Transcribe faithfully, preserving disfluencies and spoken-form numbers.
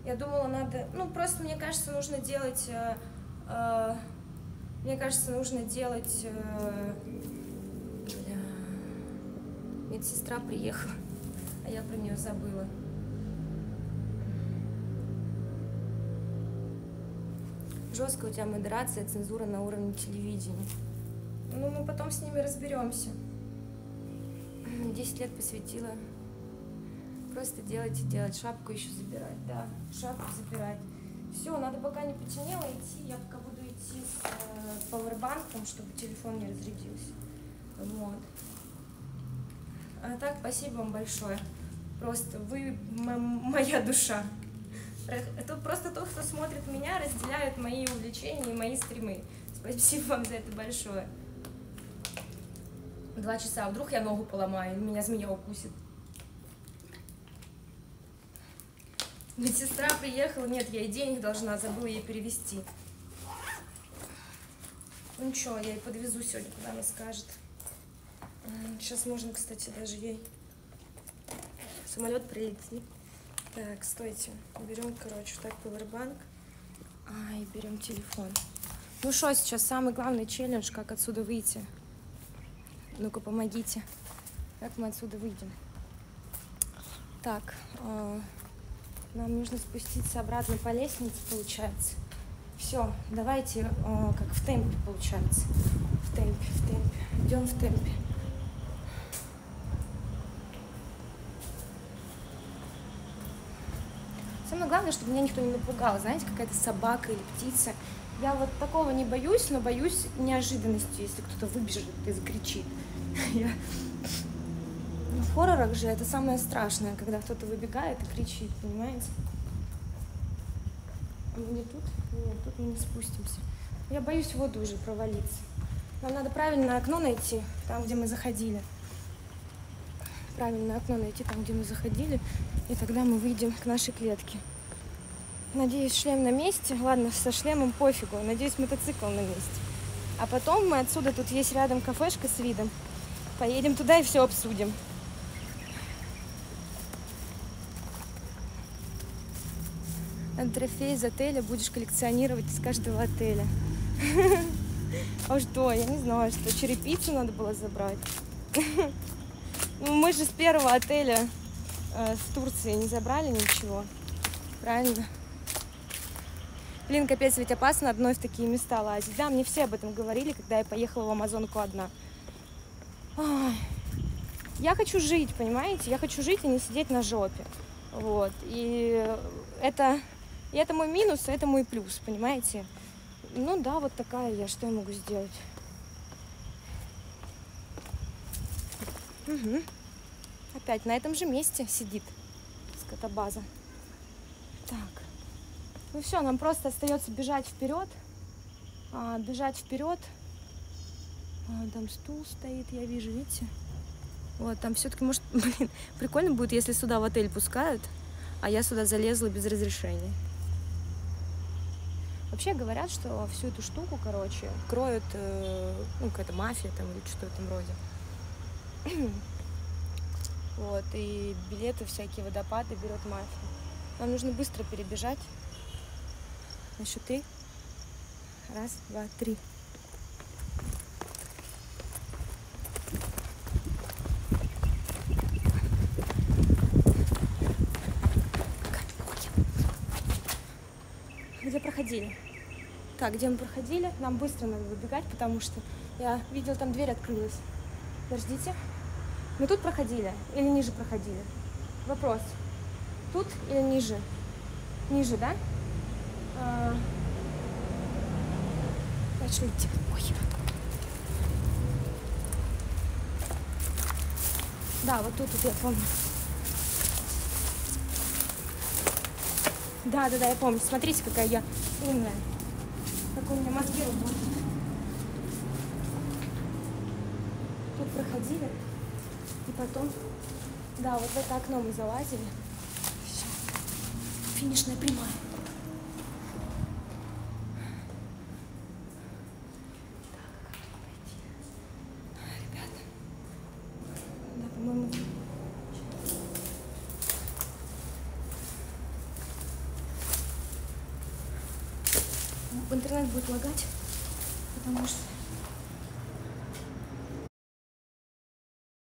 Я думала, надо... Ну, просто мне кажется, нужно делать... Э, э, мне кажется, нужно делать... Э, бля... Медсестра приехала, а я про нее забыла. Жесткая у тебя модерация, цензура на уровне телевидения. Ну, мы потом с ними разберемся. Десять лет посвятила. Просто делать и делать. Шапку еще забирать, да. Шапку забирать. Все, надо пока не потемнело идти. Я пока буду идти с э, пауэрбанком, чтобы телефон не разрядился. Вот. А так, спасибо вам большое. Просто вы моя душа. Это просто тот, кто смотрит меня, разделяют мои увлечения и мои стримы. Спасибо вам за это большое. Два часа. А вдруг я ногу поломаю, и меня змея укусит. Медсестра приехала. Нет, я ей денег должна, забыла ей перевести. Ну ничего, я ей подвезу сегодня, куда она скажет. Сейчас можно, кстати, даже ей... Самолет прилетит. Так, стойте. Берем, короче, так пауэрбанк. А, и берем телефон. Ну что, сейчас самый главный челлендж, как отсюда выйти. Ну-ка, помогите. Как мы отсюда выйдем? Так, э, нам нужно спуститься обратно по лестнице, получается. Все, давайте, э, как в темпе, получается. В темпе, в темпе. Идем в темпе. Самое главное, чтобы меня никто не напугал, знаете, какая-то собака или птица. Я вот такого не боюсь, но боюсь неожиданности, если кто-то выбежит и закричит. Я... В хоррорах же это самое страшное, когда кто-то выбегает и кричит, понимаете? А мы не тут? Нет, тут мы не спустимся. Я боюсь в воду уже провалиться. Нам надо правильное окно найти, там, где мы заходили. Правильное окно найти, там, где мы заходили. И тогда мы выйдем к нашей клетке. Надеюсь, шлем на месте. Ладно, со шлемом пофигу. Надеюсь, мотоцикл на месте. А потом мы отсюда, тут есть рядом кафешка с видом. Поедем туда и все обсудим. Трофей из отеля будешь коллекционировать из каждого отеля. А что? Я не знаю, что черепицу надо было забрать. Ну, мы же с первого отеля э, в Турции не забрали ничего. Правильно? Блин, капец, ведь опасно одной в такие места лазить. Да, мне все об этом говорили, когда я поехала в Амазонку одна. Ой. Я хочу жить, понимаете? Я хочу жить и не сидеть на жопе. Вот. И это, и это мой минус, и это мой плюс, понимаете? Ну да, вот такая я. Что я могу сделать? Угу. Опять на этом же месте сидит скотобаза. Так. Ну все, нам просто остается бежать вперед. А, бежать вперед. А, там стул стоит, я вижу, видите? Вот, там все-таки, может, блин, прикольно будет, если сюда в отель пускают, а я сюда залезла без разрешения. Вообще говорят, что всю эту штуку, короче, кроют, э, ну, какая-то мафия там или что-то в этом роде. Вот, и билеты, всякие водопады берет мафия. Нам нужно быстро перебежать. На счет три. Раз, два, три. Где проходили? Так, где мы проходили? Нам быстро надо выбегать, потому что я видела, там дверь открылась. Подождите. Мы тут проходили или ниже проходили? Вопрос. Тут или ниже? Ниже, да? А... Пошлите. Ой. Да, вот тут, тут я помню. Да, да, да, я помню. Смотрите, какая я умная. Как у меня мозги работают. Тут проходили. И потом, да, вот в это окно мы залазили. Все. Финишная прямая. Ребята. Да, по-моему... интернет будет лагать, потому что